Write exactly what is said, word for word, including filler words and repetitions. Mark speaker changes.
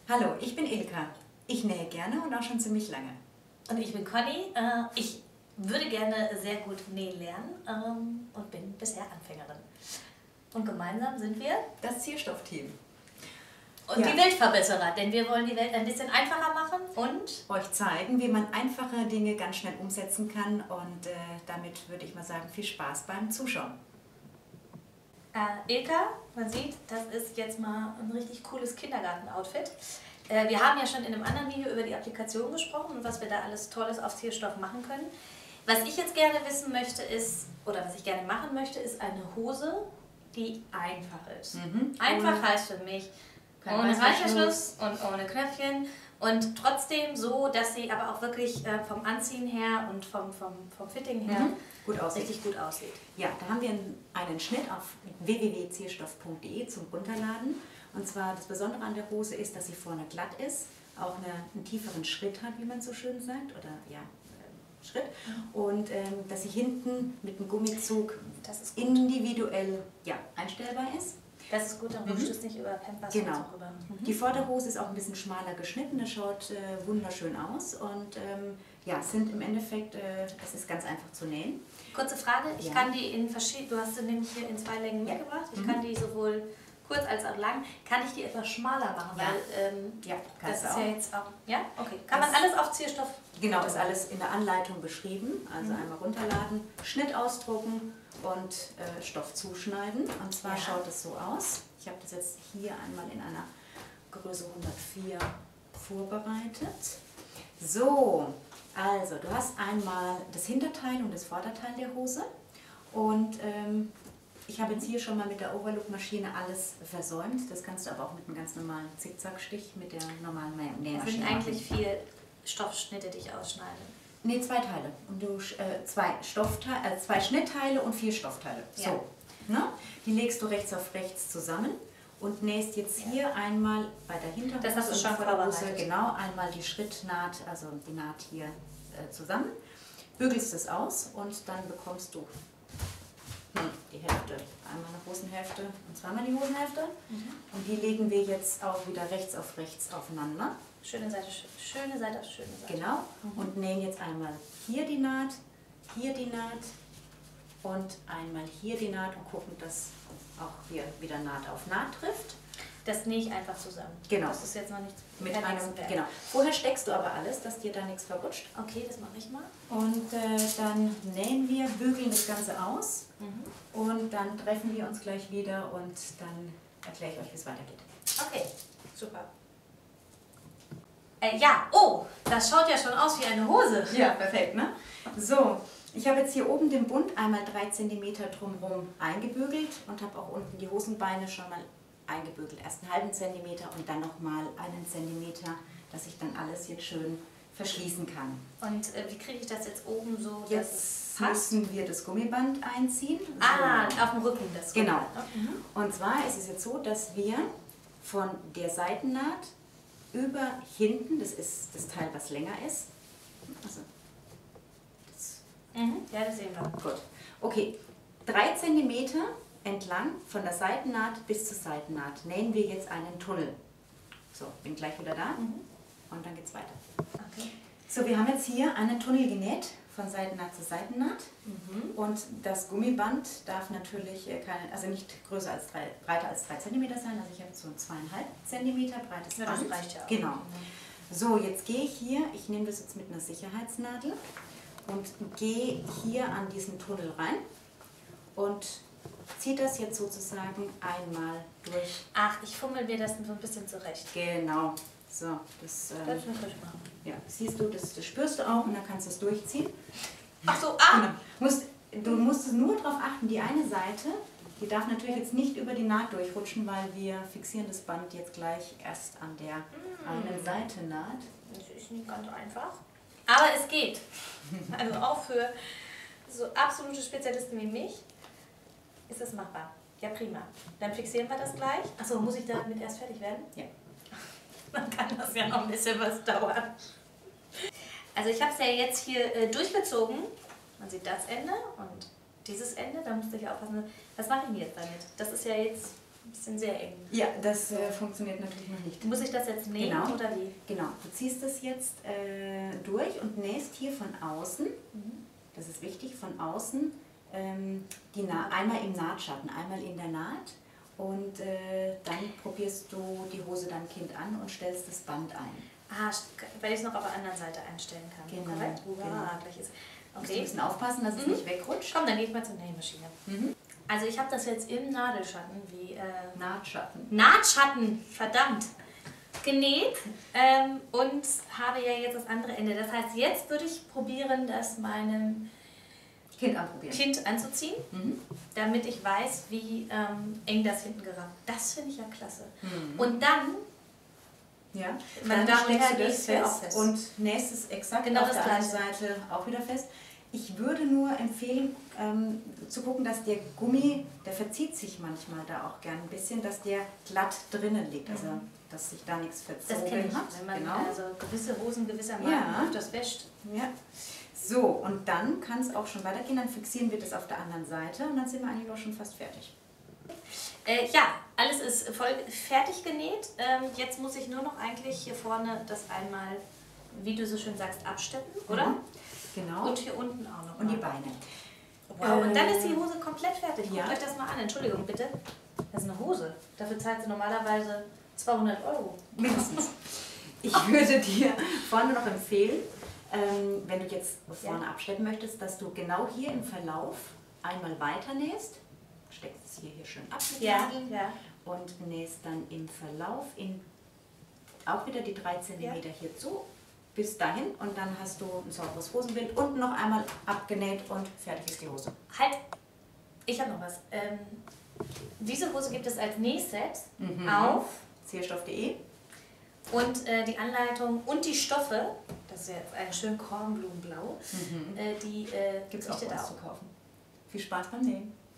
Speaker 1: Hallo, ich bin Ilka. Ich nähe gerne und auch schon ziemlich lange.
Speaker 2: Und ich bin Conny. Ich würde gerne sehr gut nähen lernen und bin bisher Anfängerin. Und gemeinsam sind wir
Speaker 1: das Zierstoffteam.
Speaker 2: Und ja. die Weltverbesserer, denn wir wollen die Welt ein bisschen einfacher machen und
Speaker 1: euch zeigen, wie man einfache Dinge ganz schnell umsetzen kann. Und äh, damit würde ich mal sagen, viel Spaß beim Zuschauen.
Speaker 2: Äh, Ilka, man sieht, das ist jetzt mal ein richtig cooles Kindergarten-Outfit. Äh, wir haben ja schon in einem anderen Video über die Applikation gesprochen und was wir da alles Tolles auf Zierstoff machen können. Was ich jetzt gerne wissen möchte ist, oder was ich gerne machen möchte, ist eine Hose, die einfach ist. Mhm. Einfach ohne, heißt für mich, ohne Reißverschluss und ohne Knöpfchen und trotzdem so, dass sie aber auch wirklich äh, vom Anziehen her und vom, vom, vom Fitting her
Speaker 1: mhm. gut aussieht.
Speaker 2: richtig gut aussieht.
Speaker 1: Ja, da haben wir einen Schnitt auf w w w punkt zierstoff punkt de zum Runterladen. Und zwar das Besondere an der Hose ist, dass sie vorne glatt ist, auch eine, einen tieferen Schritt hat, wie man so schön sagt, oder ja, äh, Schritt. Mhm. Und ähm, dass sie hinten mit dem Gummizug
Speaker 2: das ist
Speaker 1: individuell ja, einstellbar ist.
Speaker 2: Das ist gut, dann rutscht mhm. es nicht über Pampers
Speaker 1: genau.
Speaker 2: und so rüber. Mhm.
Speaker 1: Die Vorderhose ist auch ein bisschen schmaler geschnitten, das schaut äh, wunderschön aus und ähm, ja, sind im Endeffekt, äh, es ist ganz einfach zu nähen.
Speaker 2: Kurze Frage, ich ja. kann die in verschiedenen, du hast sie nämlich hier in zwei Längen ja. mitgebracht, ich mhm. kann die sowohl kurz als auch lang, kann ich die etwas schmaler machen,
Speaker 1: ja.
Speaker 2: weil ähm,
Speaker 1: ja,
Speaker 2: das ist
Speaker 1: auch.
Speaker 2: ja jetzt auch, ja, okay, kann das man alles auf Zierstoff?
Speaker 1: Genau, ist alles in der Anleitung beschrieben, also mhm. einmal runterladen, Schnitt ausdrucken und äh, Stoff zuschneiden. Und zwar ja. schaut es so aus. Ich habe das jetzt hier einmal in einer Größe hundertvier vorbereitet. So, also du hast einmal das Hinterteil und das Vorderteil der Hose. Und ähm, ich habe jetzt hier schon mal mit der Overlock-Maschine alles versäumt. Das kannst du aber auch mit einem ganz normalen Zickzackstich mit der normalen Nähmaschine.
Speaker 2: Das sind eigentlich vier Stoffschnitte, die ich ausschneide.
Speaker 1: Ne, zwei Teile. Und du, äh, zwei, Stoffteile, äh, zwei Schnittteile und vier Stoffteile. Ja. So. Ne? Die legst du rechts auf rechts zusammen und nähst jetzt hier ja. einmal bei der Hinterhose
Speaker 2: das hast du schon vorbereitet.
Speaker 1: Genau, einmal die Schrittnaht, also die Naht hier äh, zusammen. Bügelst es aus und dann bekommst du hm, die Hälfte. Einmal eine Hosenhälfte und zweimal die Hosenhälfte. Mhm. Und die legen wir jetzt auch wieder rechts auf rechts aufeinander.
Speaker 2: Schöne Seite, schöne Seite auf schöne Seite.
Speaker 1: Genau. Mhm. Und nähen jetzt einmal hier die Naht, hier die Naht und einmal hier die Naht und gucken, dass auch hier wieder Naht auf Naht trifft.
Speaker 2: Das nähe ich einfach zusammen.
Speaker 1: Genau.
Speaker 2: Das ist jetzt noch nichts
Speaker 1: mit einem, genau. Vorher steckst du aber alles, dass dir da nichts verrutscht.
Speaker 2: Okay, das mache ich mal.
Speaker 1: Und äh, dann nähen wir, bügeln das Ganze aus mhm. und dann treffen wir uns gleich wieder und dann erkläre ich euch, wie es weitergeht.
Speaker 2: Okay, super. Äh, ja, oh, das schaut ja schon aus wie eine Hose.
Speaker 1: Ja, perfekt, ne? So, ich habe jetzt hier oben den Bund einmal drei Zentimeter drumherum eingebügelt und habe auch unten die Hosenbeine schon mal eingebügelt. Erst einen halben Zentimeter und dann nochmal einen Zentimeter, dass ich dann alles jetzt schön verschließen kann.
Speaker 2: Und äh, wie kriege ich das jetzt oben so, dass
Speaker 1: jetzt es müssen wir das Gummiband einziehen.
Speaker 2: Ah, so. Auf dem Rücken das
Speaker 1: Gummiband. Genau. Mhm. Und zwar ist es jetzt so, dass wir von der Seitennaht über hinten, das ist das Teil, was länger ist. Also,
Speaker 2: das mhm. Ja, das sehen wir.
Speaker 1: Gut. Okay, drei Zentimeter entlang von der Seitennaht bis zur Seitennaht nähen wir jetzt einen Tunnel. So, bin gleich wieder da mhm. und dann geht's weiter.
Speaker 2: Okay.
Speaker 1: So, wir haben jetzt hier einen Tunnel genäht von Seitennaht zu Seitennaht mhm. und das Gummiband darf natürlich keine, also nicht größer als drei, breiter als drei Zentimeter sein. Also ich habe so ein zweieinhalb Zentimeter breites
Speaker 2: ja,
Speaker 1: Band.
Speaker 2: Das reicht ja auch.
Speaker 1: Genau. So, jetzt gehe ich hier, ich nehme das jetzt mit einer Sicherheitsnadel und gehe hier an diesen Tunnel rein und ziehe das jetzt sozusagen einmal durch.
Speaker 2: Ach, ich fummel mir das so ein bisschen zurecht.
Speaker 1: Genau. So, das, ähm,
Speaker 2: das muss ich machen.
Speaker 1: Ja, siehst du, das, das spürst du auch und dann kannst du es durchziehen.
Speaker 2: Ach so, ah!
Speaker 1: Genau. Musst, du musst nur darauf achten, die eine Seite, die darf natürlich jetzt nicht über die Naht durchrutschen, weil wir fixieren das Band jetzt gleich erst an der mm. einen Seitennaht.
Speaker 2: Das ist nicht ganz einfach. Aber es geht. Also auch für so absolute Spezialisten wie mich ist das machbar. Ja, prima. Dann fixieren wir das gleich. Achso, muss ich damit erst fertig werden?
Speaker 1: Ja.
Speaker 2: Dann kann das ja noch ein bisschen was dauern. Also ich habe es ja jetzt hier äh, durchgezogen. Man sieht das Ende und dieses Ende. Da musste ich aufpassen. Was mache ich denn jetzt damit? Das ist ja jetzt ein bisschen sehr eng.
Speaker 1: Ja, das äh, funktioniert natürlich noch nicht.
Speaker 2: Muss ich das jetzt nähen
Speaker 1: Genau.
Speaker 2: oder wie?
Speaker 1: Genau, du ziehst es jetzt äh, durch und nähst hier von außen,
Speaker 2: Mhm.
Speaker 1: das ist wichtig, von außen ähm, die Na einmal im Nahtschatten, einmal in der Naht und äh, dann probierst du die Hose deinem Kind an und stellst das Band ein.
Speaker 2: Ah, weil ich es noch auf der anderen Seite einstellen kann.
Speaker 1: Genau,
Speaker 2: Korrekt? Wow,
Speaker 1: genau.
Speaker 2: gleich ist.
Speaker 1: Du musst
Speaker 2: Okay.
Speaker 1: ein bisschen aufpassen, dass es
Speaker 2: Mhm.
Speaker 1: nicht wegrutscht.
Speaker 2: Komm, dann gehe ich mal zur Nähmaschine.
Speaker 1: Mhm.
Speaker 2: Also ich habe das jetzt im Nadelschatten, wie äh,
Speaker 1: Nahtschatten.
Speaker 2: Nahtschatten, verdammt, genäht ähm, und habe ja jetzt das andere Ende. Das heißt, jetzt würde ich probieren, das meinem
Speaker 1: Kind anprobieren.
Speaker 2: Kind anzuziehen,
Speaker 1: Mhm.
Speaker 2: damit ich weiß, wie ähm, eng das hinten gerafft. Das finde ich ja klasse.
Speaker 1: Mhm.
Speaker 2: Und dann,
Speaker 1: Ja,
Speaker 2: meine
Speaker 1: dann
Speaker 2: Damen und
Speaker 1: steckst
Speaker 2: Herren,
Speaker 1: du
Speaker 2: gehe
Speaker 1: das
Speaker 2: ich hier auch
Speaker 1: fest
Speaker 2: fest.
Speaker 1: und nähst es exakt
Speaker 2: Genau
Speaker 1: auf
Speaker 2: das
Speaker 1: der anderen
Speaker 2: Gleiche.
Speaker 1: Seite auch wieder fest. Ich würde nur empfehlen, ähm, zu gucken, dass der Gummi, der verzieht sich manchmal da auch gern ein bisschen, dass der glatt drinnen liegt, also dass sich da nichts
Speaker 2: das
Speaker 1: verzogen
Speaker 2: kenne ich,
Speaker 1: hat.
Speaker 2: wenn man
Speaker 1: Genau.
Speaker 2: also gewisse Hosen gewissermaßen
Speaker 1: Ja.
Speaker 2: auf das wäscht.
Speaker 1: Ja. So, und dann kann es auch schon weitergehen, dann fixieren wir das auf der anderen Seite und dann sind wir eigentlich auch schon fast fertig.
Speaker 2: Äh, ja, alles ist voll fertig genäht. Ähm, jetzt muss ich nur noch eigentlich hier vorne das einmal, wie du so schön sagst, absteppen, oder?
Speaker 1: Mhm. Genau.
Speaker 2: Und hier unten auch noch.
Speaker 1: Und die
Speaker 2: mal.
Speaker 1: Beine.
Speaker 2: Wow, und dann
Speaker 1: Äh,
Speaker 2: ist die Hose komplett fertig. Guckt
Speaker 1: ja.
Speaker 2: euch das mal an. Entschuldigung, bitte. Das ist eine Hose. Dafür zahlt sie normalerweise zweihundert Euro.
Speaker 1: Mindestens. Ich würde dir vorne noch empfehlen, ähm, wenn du jetzt vorne
Speaker 2: Ja.
Speaker 1: abschleppen möchtest, dass du genau hier im Verlauf einmal weiter nähst, steckst es hier, hier schön ab mit
Speaker 2: Ja,
Speaker 1: Nadeln
Speaker 2: ja.
Speaker 1: und nähst dann im Verlauf in, auch wieder die drei Zentimeter hier zu, bis dahin und dann hast du ein sauberes Hosenbild und noch einmal abgenäht und fertig ist die Hose.
Speaker 2: Halt, ich habe noch was. Ähm, diese Hose gibt es als Nähset
Speaker 1: Mhm.
Speaker 2: auf
Speaker 1: Zierstoff punkt de.
Speaker 2: und äh, die Anleitung und die Stoffe, das ist jetzt ein schön Kornblumenblau,
Speaker 1: Mhm.
Speaker 2: äh, die äh,
Speaker 1: Gibt es auch
Speaker 2: richtet
Speaker 1: was zu kaufen. Viel Spaß beim Nähen.